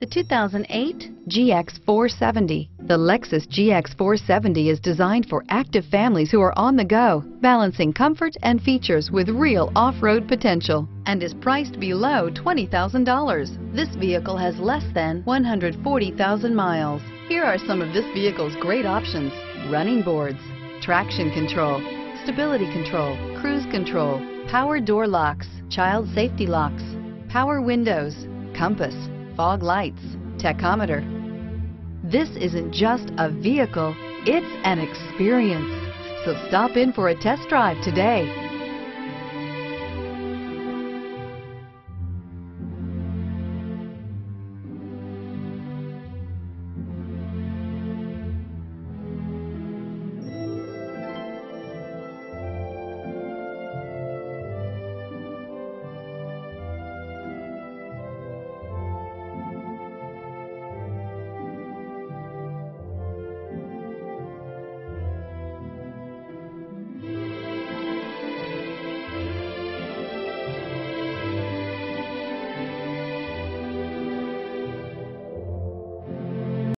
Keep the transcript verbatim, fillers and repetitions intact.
The two thousand eight G X four seventy. The Lexus G X four seventy is designed for active families who are on the go, balancing comfort and features with real off-road potential, and is priced below twenty thousand dollars. This vehicle has less than one hundred forty thousand miles. Here are some of this vehicle's great options: running boards, traction control, stability control, cruise control, power door locks, child safety locks, power windows, compass, fog lights, tachometer. This isn't just a vehicle, it's an experience. So stop in for a test drive today.